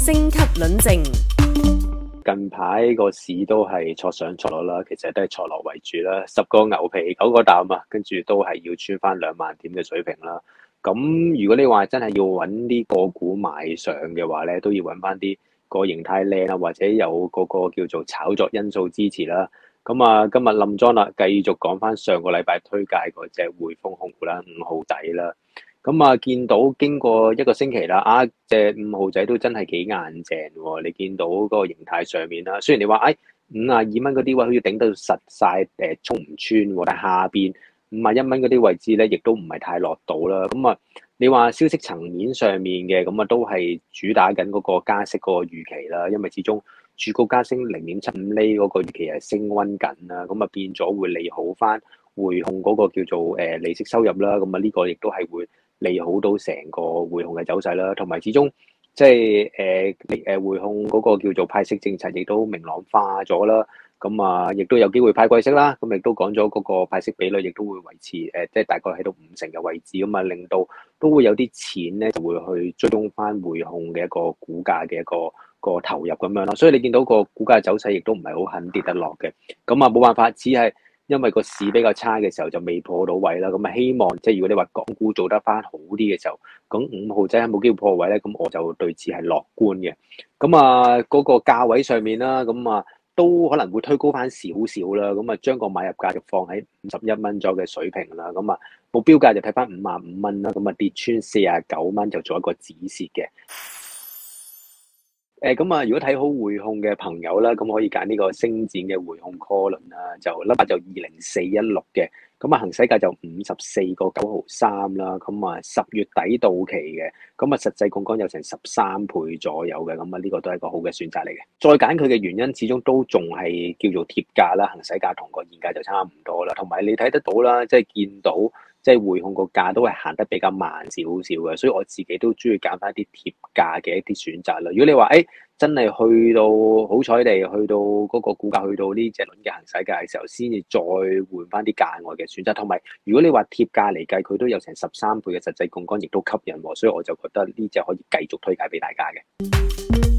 星級論證。 近排個市都係挫上挫落啦，其實都係挫落為主啦。10個牛皮9個淡啊，跟住都係要穿翻2萬點嘅水平啦。咁如果你話真係要揾啲個股買上嘅話咧，都要揾翻啲個形態靚啊，或者有嗰個叫做炒作因素支持啦。咁啊，今日冧莊啦，繼續講翻上個禮拜推介嗰隻匯豐控股啦，5號仔啦。咁啊，見到經過一個星期啦，隻5號仔都真係幾硬淨喎。你見到嗰個形態上面啦，雖然你話52蚊嗰啲位好似頂到實晒，衝唔穿喎，但係下邊51蚊嗰啲位置咧，亦都唔係太落到啦。咁啊，你話消息層面上面嘅，咁啊都係主打緊嗰個加息嗰個預期啦，因為始終儲局加息0.75厘嗰個預期係升溫緊啦，咁啊變咗會利好翻匯控嗰個叫做利息收入啦。咁啊呢個亦都係會利好到成個匯控嘅走勢啦，同埋始終即係匯控嗰個叫做派息政策亦都明朗化咗啦，咁啊亦都有機會派季息啦，咁亦都講咗嗰個派息比率亦都會維持即係大概喺到50%嘅位置，咁啊令到都會有啲錢咧就會去追蹤翻匯控嘅一個股價嘅一個投入咁樣咯，所以你見到個股價走勢亦都唔係好肯跌得落嘅，咁啊冇辦法，只係因為個市比較差嘅時候就未破到位啦，咁啊希望即係如果你話港股做得翻好啲嘅時候，咁5號仔係冇機會破位咧，咁我就對此係樂觀嘅。咁啊嗰個價位上面啦，咁啊都可能會推高翻少少啦，咁啊將個買入價就放喺51蚊左右嘅水平啦，咁啊目標價就睇翻55蚊啦，咁啊跌穿49蚊就做一個止蝕嘅。咁啊，如果睇好匯控嘅朋友啦，咁可以揀呢個星展嘅匯控 call 輪啦，就number就20416嘅，咁啊行使價就54個9毫3啦，咁啊10月底到期嘅，咁啊實際槓桿有成13倍左右嘅，咁啊呢個都係一個好嘅選擇嚟嘅。再揀佢嘅原因，始終都仲係叫做貼價啦，行使價同個現價就差唔多啦，同埋你睇得到啦，即係見到。即係匯控個價都係行得比較慢少少嘅，所以我自己都中意揀翻啲貼價嘅一啲選擇啦。如果你話真係去到好彩地去到嗰個股價去到呢隻輪嘅行使價嘅時候，先至再換翻啲價外嘅選擇。同埋如果你話貼價嚟計，佢都有成13倍嘅實際槓桿，亦都吸引喎，所以我就覺得呢隻可以繼續推介俾大家嘅。